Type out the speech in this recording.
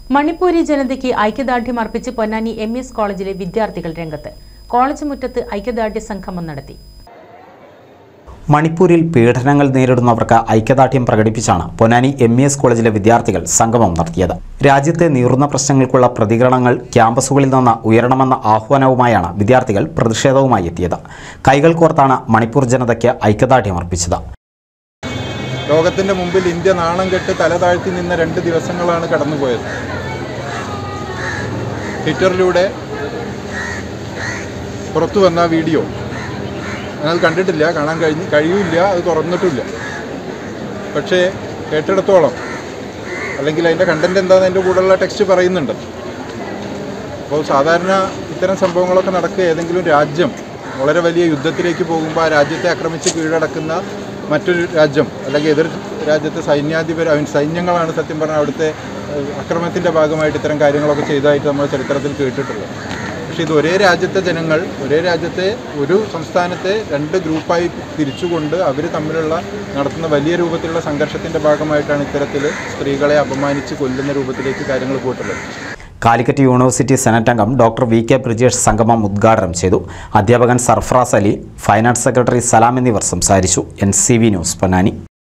മണിപ്പൂരി ജനതയ്ക്ക് ഐക്യദാർഢ്യം അർപ്പിച്ച് പൊന്നാനി എംഎസ് കോളേജിലെ വിദ്യാർത്ഥികൾ രംഗത്ത്. കോളേജ് മുറ്റത്ത് ഐക്യദാർഢ്യ സംഗമം നടത്തി. മണിപ്പൂരിൽ പീഡനങ്ങൾ നേരിടുന്നവർക്ക് ഐക്യദാർഢ്യം പ്രകടിപ്പിച്ചാണ് പൊന്നാനി എംഎസ് കോളേജിലെ വിദ്യാർത്ഥികൾ സംഗമം നടത്തിയത്. രാജ്യത്തെ നീറുന്ന പ്രശ്നങ്ങൾക്കുള്ള പ്രതികരണങ്ങൾ ക്യാമ്പസുകളിൽ നിന്ന് ഉയരണമെന്ന ആഹ്വാനവുമായാണ് വിദ്യാർത്ഥികൾ പ്രതിഷേധവുമായി എത്തിയത്. കൈകൾ കോർത്താണ് മണിപ്പൂർ ജനതയ്ക്ക് ഐക്യദാർഢ്യം അർപ്പിച്ചത്. ലോകത്തിൻ്റെ മുമ്പിൽ ഇന്ത്യ നാണം കെട്ട് തല താഴ്ത്തി നിന്ന 2 ദിവസങ്ങളാണ് കടന്നുപോയത്. ട്വിറ്ററിലൂടെ പുറത്തു വന്ന വീഡിയോ ഞാനത് കണ്ടിട്ടില്ല, കാണാൻ കഴിയില്ല, അത് തുറന്നിട്ടില്ല. പക്ഷേ കേട്ടിടത്തോളം, അല്ലെങ്കിൽ അതിൻ്റെ കണ്ടൻറ് എന്താണെന്ന് അതിൻ്റെ കൂടെയുള്ള ടെക്സ്റ്റ് പറയുന്നുണ്ട്. അപ്പോൾ സാധാരണ ഇത്തരം സംഭവങ്ങളൊക്കെ നടക്കുക ഏതെങ്കിലും രാജ്യം വളരെ വലിയ യുദ്ധത്തിലേക്ക് പോകുമ്പോൾ ആ രാജ്യത്തെ ആക്രമിച്ച് കീഴടക്കുന്ന മറ്റൊരു രാജ്യം, അല്ലെങ്കിൽ എതിർ രാജ്യത്തെ സൈന്യങ്ങളാണ് സത്യം പറഞ്ഞാൽ അവിടുത്തെ അക്രമത്തിൻ്റെ ഭാഗമായിട്ട് ഇത്തരം കാര്യങ്ങളൊക്കെ ചെയ്തതായിട്ട് നമ്മൾ ചരിത്രത്തിൽ കേട്ടിട്ടുള്ളത്. പക്ഷേ ഇത് ഒരേ രാജ്യത്തെ ജനങ്ങൾ, ഒരേ രാജ്യത്തെ ഒരു സംസ്ഥാനത്തെ 2 ഗ്രൂപ്പായി തിരിച്ചുകൊണ്ട് അവർ തമ്മിലുള്ള നടത്തുന്ന വലിയ രൂപത്തിലുള്ള സംഘർഷത്തിൻ്റെ ഭാഗമായിട്ടാണ് ഇത്തരത്തിൽ സ്ത്രീകളെ അപമാനിച്ച് കൊല്ലുന്ന രൂപത്തിലേക്ക് കാര്യങ്ങൾ പോയിട്ടുള്ളത്. കാലിക്കറ്റ് യൂണിവേഴ്സിറ്റി സെനറ്റ് അംഗം ഡോക്ടർ വി.കെ. ബ്രിജേഷ് സംഗമം ഉദ്ഘാടനം ചെയ്തു. അധ്യാപകൻ സർഫറാസ് അലി, ഫൈനാൻസ് സെക്രട്ടറി സലാം എന്നിവർ സംസാരിച്ചു. NCV news Ponnani.